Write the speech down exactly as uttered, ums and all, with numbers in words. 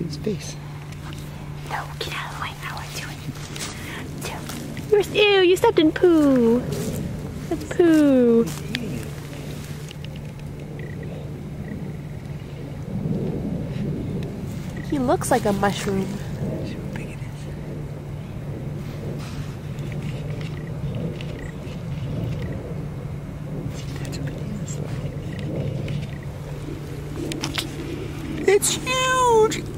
at his face. No, get out of the way. How are you doing? You're, ew, you stepped in poo. That's poo. He looks like a mushroom. See how big it is. That's a banana slug. It's huge!